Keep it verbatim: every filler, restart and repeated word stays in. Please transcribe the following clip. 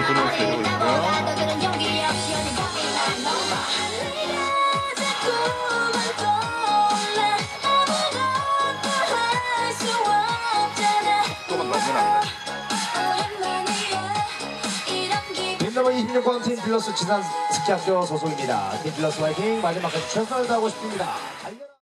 분을 기다리고 있고요. 조금 넘으면 안 돼. 팀 넘버 이십육 번 팀 플러스 지산 스키학교 소속입니다. 팀 플러스 화이팅! 마지막까지 최선을 다하고 싶습니다.